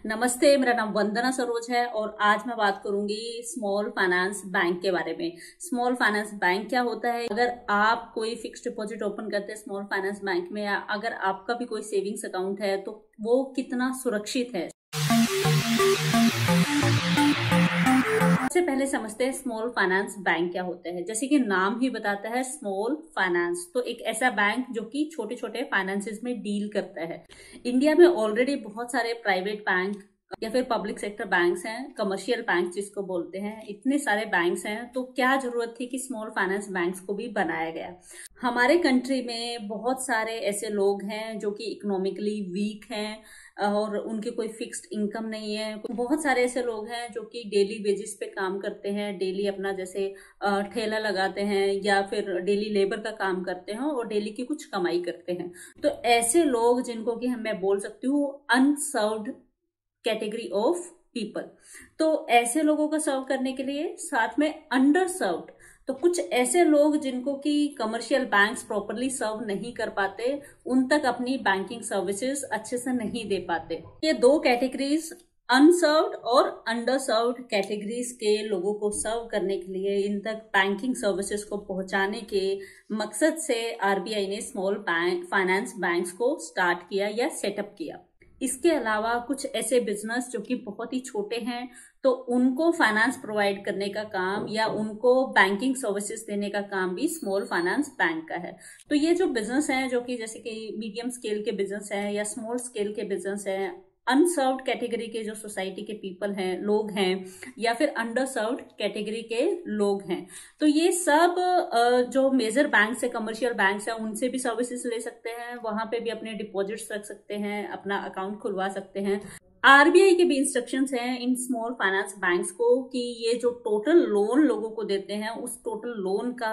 नमस्ते, मेरा नाम वंदना सरोज है और आज मैं बात करूंगी स्मॉल फाइनेंस बैंक के बारे में। स्मॉल फाइनेंस बैंक क्या होता है? अगर आप कोई फिक्स्ड डिपॉजिट ओपन करते हैं स्मॉल फाइनेंस बैंक में, या अगर आपका भी कोई सेविंग्स अकाउंट है तो वो कितना सुरक्षित है। सबसे पहले समझते हैं स्मॉल फाइनेंस बैंक क्या होता है। जैसे कि नाम ही बताता है स्मॉल फाइनेंस, तो एक ऐसा बैंक जो कि छोटे छोटे फाइनेंसेस में डील करता है। इंडिया में ऑलरेडी बहुत सारे प्राइवेट बैंक या फिर पब्लिक सेक्टर बैंक्स हैं, कमर्शियल बैंक जिसको बोलते हैं, इतने सारे बैंक्स हैं, तो क्या जरूरत थी कि स्मॉल फाइनेंस बैंक्स को भी बनाया गया। हमारे कंट्री में बहुत सारे ऐसे लोग हैं जो कि इकोनॉमिकली वीक हैं और उनकी कोई फिक्स्ड इनकम नहीं है। बहुत सारे ऐसे लोग हैं जो कि डेली बेसिस पे काम करते हैं, डेली अपना जैसे ठेला लगाते हैं या फिर डेली लेबर का काम करते हैं और डेली की कुछ कमाई करते हैं। तो ऐसे लोग जिनको कि मैं बोल सकती हूँ अनसर्व्ड कैटेगरी ऑफ पीपल, तो ऐसे लोगों को सर्व करने के लिए साथ में अंडर सर्व्ड, तो कुछ ऐसे लोग जिनको कि कमर्शियल बैंक्स प्रॉपरली सर्व नहीं कर पाते, उन तक अपनी बैंकिंग सर्विसेज अच्छे से नहीं दे पाते। ये दो कैटेगरीज अनसर्व्ड और अंडर सर्व्ड कैटेगरीज के लोगों को सर्व करने के लिए, इन तक बैंकिंग सर्विसेज को पहुंचाने के मकसद से आरबीआई ने स्मॉल फाइनेंस बैंक्स को स्टार्ट किया या सेटअप किया। इसके अलावा कुछ ऐसे बिजनेस जो कि बहुत ही छोटे हैं, तो उनको फाइनेंस प्रोवाइड करने का काम या उनको बैंकिंग सर्विसेज देने का काम भी स्मॉल फाइनेंस बैंक का है। तो ये जो बिजनेस है, जो कि जैसे कि मीडियम स्केल के बिजनेस है या स्मॉल स्केल के बिजनेस है, अनसर्व्ड कैटेगरी के जो सोसाइटी के पीपल हैं, लोग हैं, या फिर अंडर सर्व्ड कैटेगरी के लोग हैं, तो ये सब जो मेजर बैंक्स है, कमर्शियल बैंक्स है, उनसे भी सर्विसेज ले सकते हैं, वहां पे भी अपने डिपॉजिट्स रख सकते हैं, अपना अकाउंट खुलवा सकते हैं। आरबीआई के भी इंस्ट्रक्शंस हैं इन स्मॉल फाइनेंस बैंक्स को कि ये जो टोटल लोन लोगों को देते हैं, उस टोटल लोन का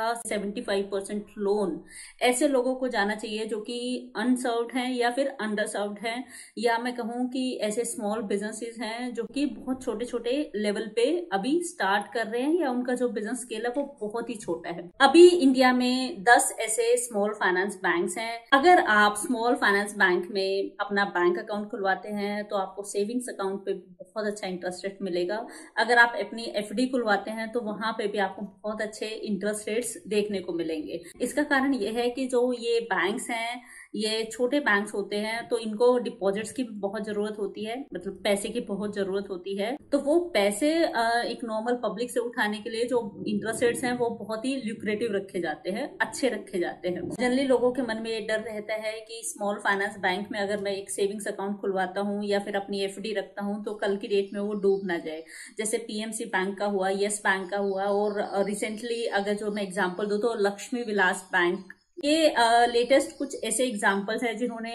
75% लोन ऐसे लोगों को जाना चाहिए जो कि अनसर्व्ड हैं या फिर अंडर सर्व्ड हैं, या मैं कहूँ कि ऐसे स्मॉल बिजनेसेस हैं जो कि बहुत छोटे छोटे लेवल पे अभी स्टार्ट कर रहे हैं, या उनका जो बिजनेस स्केल है वो बहुत ही छोटा है। अभी इंडिया में 10 ऐसे स्मॉल फाइनेंस बैंक्स हैं। अगर आप स्मॉल फाइनेंस बैंक में अपना बैंक अकाउंट खुलवाते हैं तो आपको सेविंग्स अकाउंट पे बहुत अच्छा इंटरेस्ट रेट मिलेगा। अगर आप अपनी एफडी खुलवाते हैं तो वहां पे भी आपको बहुत अच्छे इंटरेस्ट रेट्स देखने को मिलेंगे। इसका कारण ये है कि जो ये बैंक्स हैं, ये छोटे बैंक्स होते हैं, तो इनको डिपॉजिट्स की बहुत जरूरत होती है, मतलब पैसे की बहुत जरूरत होती है। तो वो पैसे एक नॉर्मल पब्लिक से उठाने के लिए जो इंटरेस्ट रेट्स हैं वो बहुत ही ल्यूक्रेटिव रखे जाते हैं, अच्छे रखे जाते हैं। जनरली लोगों के मन में ये डर रहता है कि स्मॉल फाइनेंस बैंक में अगर मैं एक सेविंग्स अकाउंट खुलवाता हूँ या फिर अपनी एफडी रखता हूँ तो कल की डेट में वो डूब ना जाए। जैसे पीएमसी बैंक का हुआ, यस बैंक का हुआ, और रिसेंटली अगर जो मैं एग्जाम्पल दूं तो लक्ष्मी विलास बैंक, ये लेटेस्ट कुछ ऐसे एग्जाम्पल्स हैं जिन्होंने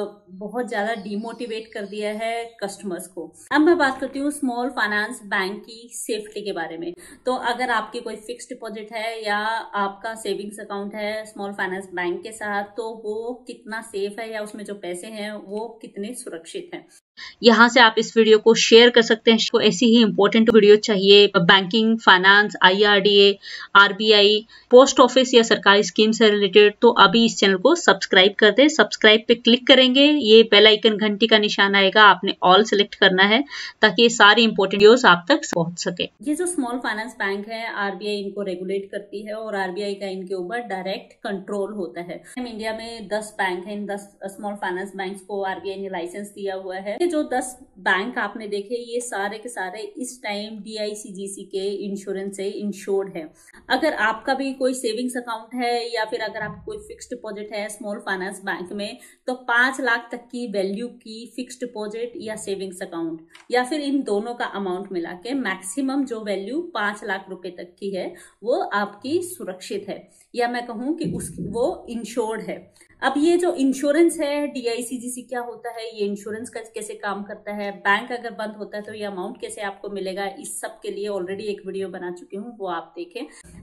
बहुत ज्यादा डिमोटिवेट कर दिया है कस्टमर्स को। अब मैं बात करती हूँ स्मॉल फाइनेंस बैंक की सेफ्टी के बारे में। तो अगर आपकी कोई फिक्स्ड डिपॉजिट है या आपका सेविंग्स अकाउंट है स्मॉल फाइनेंस बैंक के साथ, तो वो कितना सेफ है या उसमें जो पैसे हैं वो कितने सुरक्षित हैं। यहाँ से आप इस वीडियो को शेयर कर सकते हैं। तो ऐसी ही इंपॉर्टेंट वीडियो चाहिए banking, finance, IRDA, RBI, post office या सरकारी स्कीम से रिलेटेड, तो अभी इस चैनल को सब्सक्राइब कर दें। सब्सक्राइब पे क्लिक करेंगे, ये बेल आइकन घंटी का निशान आएगा, आपने ऑल सेलेक्ट करना है ताकि ये सारी इंपॉर्टेंट वीडियोस आप तक पहुंच सके। ये जो स्मॉल फाइनेंस बैंक है, आरबीआई इनको रेगुलेट करती है और आरबीआई का इनके ऊपर डायरेक्ट कंट्रोल होता है। इंडिया में 10 बैंक है, इन 10 स्मॉल फाइनेंस बैंक्स को आरबीआई ने लाइसेंस दिया हुआ है। जो 10 बैंक आपने देखे, ये सारे के सारे इस टाइम डीआईसीजीसी के इंश्योरेंस से इंश्योर्ड है। अगर आपका भी कोई सेविंग्स अकाउंट है या फिर अगर आपका कोई फिक्स्ड डिपॉजिट है स्मॉल फाइनेंस बैंक में, तो 5 लाख तक की वैल्यू की फिक्स्ड डिपॉजिट या सेविंग्स अकाउंट, या फिर इन दोनों का अमाउंट मिला के मैक्सिमम जो वैल्यू 5 लाख रुपए तक की है वो आपकी सुरक्षित है, या मैं कहूं कि वो इंश्योर्ड है। अब ये जो इंश्योरेंस है, डीआईसीजीसी क्या होता है, ये इंश्योरेंस का कैसे काम करता है, बैंक अगर बंद होता है तो ये अमाउंट कैसे आपको मिलेगा, इस सब के लिए ऑलरेडी एक वीडियो बना चुकी हूँ, वो आप देखें।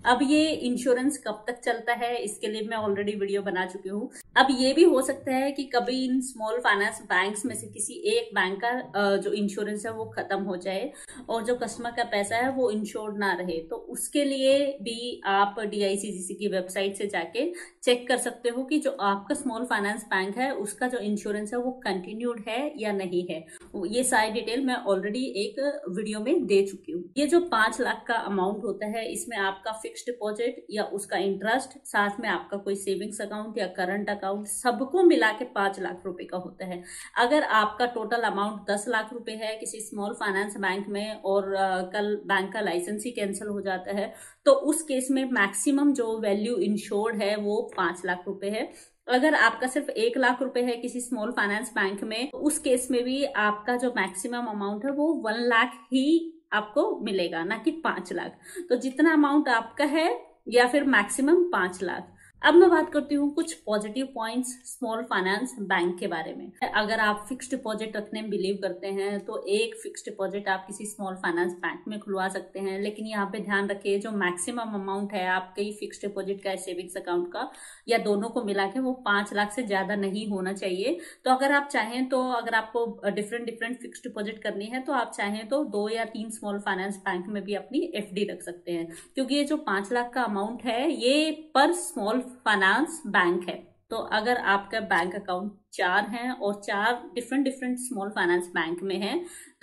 अब ये इंश्योरेंस कब तक चलता है इसके लिए मैं ऑलरेडी वीडियो बना चुकी हूँ। अब ये भी हो सकता है कि कभी इन स्मॉल फाइनेंस बैंक्स में से किसी एक बैंक का जो इंश्योरेंस है वो खत्म हो जाए और जो कस्टमर का पैसा है वो इंश्योर्ड ना रहे, तो उसके लिए भी आप DICGC की वेबसाइट से जाके चेक कर सकते हो कि जो आपका स्मॉल फाइनेंस बैंक है उसका जो इंश्योरेंस है वो कंटिन्यूड है या नहीं है। ये सारी डिटेल मैं ऑलरेडी एक वीडियो में दे चुकी हूँ। ये जो 5 लाख का अमाउंट होता है इसमें आपका फिक्स्ड डिपॉजिट या उसका इंटरेस्ट, साथ में आपका कोई सेविंग्स अकाउंट या करंट अकाउंट, सबको मिला के 5 लाख रुपए का होता है। अगर आपका टोटल अमाउंट 10 लाख रुपए है किसी स्मॉल फाइनेंस बैंक में और कल बैंक का लाइसेंस ही कैंसिल हो जाता है तो उस केस में मैक्सिमम जो वैल्यू इंश्योर्ड है वो 5 लाख रुपए है। अगर आपका सिर्फ 1 लाख रुपए है किसी स्मॉल फाइनेंस बैंक में, तो उस केस में भी आपका जो मैक्सिमम अमाउंट है वो 1 लाख ही आपको मिलेगा, ना कि 5 लाख। तो जितना अमाउंट आपका है या फिर मैक्सिमम 5 लाख। अब मैं बात करती हूँ कुछ positive points small finance bank के बारे में। अगर आप फिक्स्ड डिपॉजिट रखने में बिलीव करते हैं तो एक फिक्स्ड डिपॉजिट आप किसी स्मॉल फाइनेंस बैंक में खुलवा सकते हैं, लेकिन यहाँ पे ध्यान रखिए जो मैक्सिमम अमाउंट है आपके फिक्स्ड डिपॉजिट का, सेविंग्स अकाउंट का, या दोनों को मिला के वो 5 लाख से ज्यादा नहीं होना चाहिए। तो अगर आप चाहें तो अगर आपको डिफरेंट फिक्स्ड डिपॉजिट करनी है तो आप चाहें तो 2 या 3 स्मॉल फाइनेंस बैंक में भी अपनी FD रख सकते हैं, क्योंकि ये जो 5 लाख का अमाउंट है ये पर स्मॉल फाइनेंस बैंक है। तो अगर आपका बैंक अकाउंट 4 हैं और 4 डिफरेंट स्मॉल फाइनेंस बैंक में है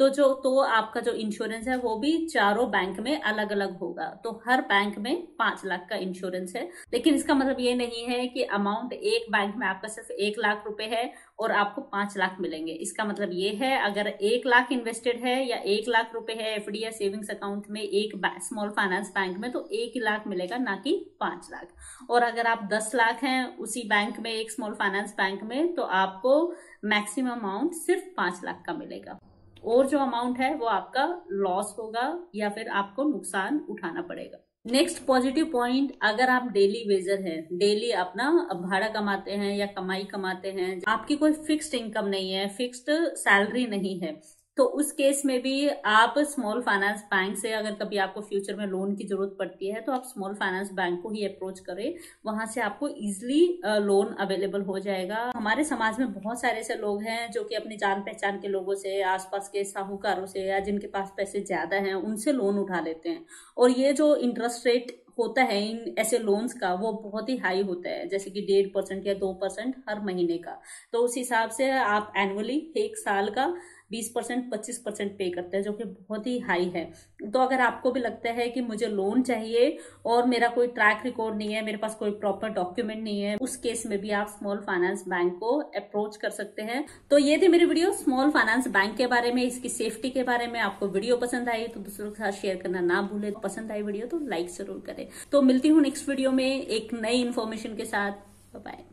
तो आपका जो इंश्योरेंस है वो भी चारों बैंक में अलग अलग होगा। तो हर बैंक में 5 लाख का इंश्योरेंस है, लेकिन इसका मतलब ये नहीं है कि अमाउंट एक बैंक में आपका सिर्फ 1 लाख रुपए है और आपको 5 लाख मिलेंगे। इसका मतलब ये है अगर 1 लाख इन्वेस्टेड है या 1 लाख रुपए है FD या सेविंग्स अकाउंट में एक स्मॉल फाइनेंस बैंक में, तो 1 लाख मिलेगा, ना कि 5 लाख। और अगर आप 10 लाख हैं उसी बैंक में, एक स्मॉल फाइनेंस बैंक में, तो आपको मैक्सिमम अमाउंट सिर्फ 5 लाख का मिलेगा और जो अमाउंट है वो आपका लॉस होगा या फिर आपको नुकसान उठाना पड़ेगा। नेक्स्ट पॉजिटिव पॉइंट, अगर आप डेली वेजर हैं, डेली अपना भाड़ा कमाते हैं या कमाई कमाते हैं, आपकी कोई फिक्स्ड इनकम नहीं है, फिक्स्ड सैलरी नहीं है, तो उस केस में भी आप स्मॉल फाइनेंस बैंक से अगर कभी आपको फ्यूचर में लोन की जरूरत पड़ती है तो आप स्मॉल फाइनेंस बैंक को ही अप्रोच करें, वहां से आपको इजीली लोन अवेलेबल हो जाएगा। हमारे समाज में बहुत सारे ऐसे लोग हैं जो कि अपनी जान पहचान के लोगों से, आसपास के साहूकारों से या जिनके पास पैसे ज्यादा हैं उनसे लोन उठा लेते हैं, और ये जो इंटरेस्ट रेट होता है इन ऐसे लोन्स का वो बहुत ही हाई होता है, जैसे कि 1.5% या 2% हर महीने का। तो उस हिसाब से आप एनुअली एक साल का 20% 25% पे करते हैं, जो कि बहुत ही हाई है। तो अगर आपको भी लगता है कि मुझे लोन चाहिए और मेरा कोई ट्रैक रिकॉर्ड नहीं है, मेरे पास कोई प्रॉपर डॉक्यूमेंट नहीं है, उस केस में भी आप स्मॉल फाइनेंस बैंक को अप्रोच कर सकते हैं। तो ये थी मेरी वीडियो स्मॉल फाइनेंस बैंक के बारे में, इसकी सेफ्टी के बारे में। आपको वीडियो पसंद आई तो दूसरों के साथ शेयर करना ना भूले। पसंद आई वीडियो तो लाइक जरूर करें। तो मिलती हूँ नेक्स्ट वीडियो में एक नई इन्फॉर्मेशन के साथ। Bye bye.